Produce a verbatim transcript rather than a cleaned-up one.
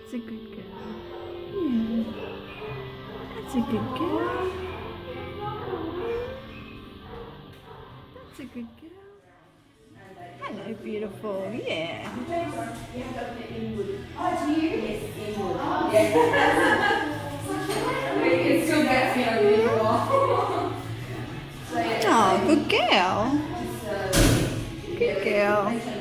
That's a good girl. Yeah. That's a good girl. That's a good girl. Hello, beautiful. Yeah. Oh, good girl. Good girl.